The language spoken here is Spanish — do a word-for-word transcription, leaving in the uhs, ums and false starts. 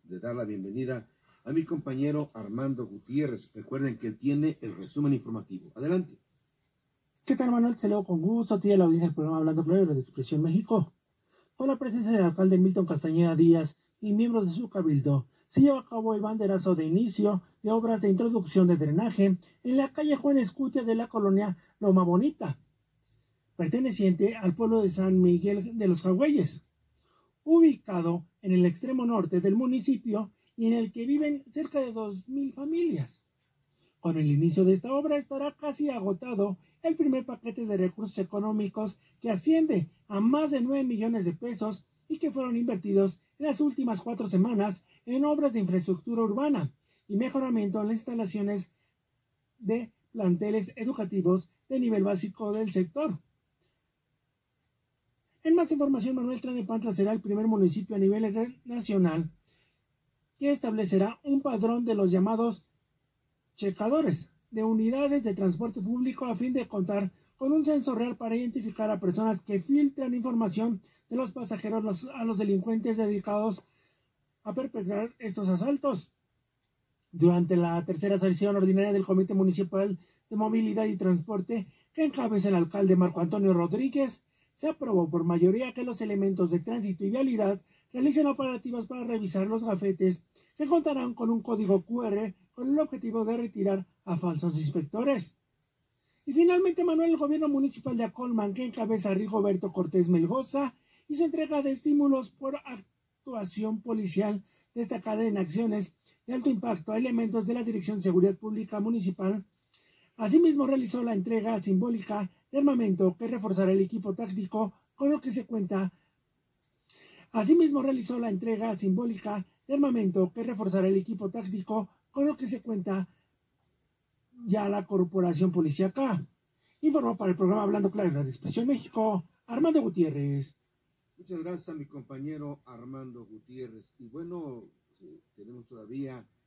de dar la bienvenida a mi compañero Armando Gutiérrez. Recuerden que él tiene el resumen informativo. Adelante. ¿Qué tal, Manuel? Te leo con gusto. Tiene la audiencia del programa Hablando Claro de Expresión México. Con la presencia del alcalde Milton Castañeda Díaz y miembros de su cabildo, se lleva a cabo el banderazo de inicio de obras de introducción de drenaje en la calle Juan Escutia de la colonia Loma Bonita, perteneciente al pueblo de San Miguel de los Jagüeyes, ubicado en el extremo norte del municipio y en el que viven cerca de dos mil familias. Con el inicio de esta obra estará casi agotado el primer paquete de recursos económicos que asciende a más de nueve millones de pesos y que fueron invertidos en las últimas cuatro semanas en obras de infraestructura urbana y mejoramiento en las instalaciones de planteles educativos de nivel básico del sector. En más información, Manuel, Tlalnepantla será el primer municipio a nivel nacional que establecerá un padrón de los llamados checadores de unidades de transporte público a fin de contar con un censo real para identificar a personas que filtran información de los pasajeros los, a los delincuentes dedicados a perpetrar estos asaltos. Durante la tercera sesión ordinaria del Comité Municipal de Movilidad y Transporte, que encabeza el alcalde Marco Antonio Rodríguez, se aprobó por mayoría que los elementos de tránsito y vialidad realicen operativas para revisar los gafetes que contarán con un código cu erre con el objetivo de retirar a falsos inspectores. Y finalmente, Manuel, el gobierno municipal de Acolman, que encabeza Rigoberto Cortés Melgoza, hizo entrega de estímulos por actuación policial destacada en acciones de alto impacto a elementos de la Dirección de Seguridad Pública Municipal. Asimismo, realizó la entrega simbólica de armamento que reforzará el equipo táctico con lo que se cuenta. Asimismo, realizó la entrega simbólica de armamento que reforzará el equipo táctico con lo que se cuenta ya la corporación policíaca. Informó para el programa Hablando Claro de Expresión México, Armando Gutiérrez. Muchas gracias a mi compañero Armando Gutiérrez. Y bueno, tenemos todavía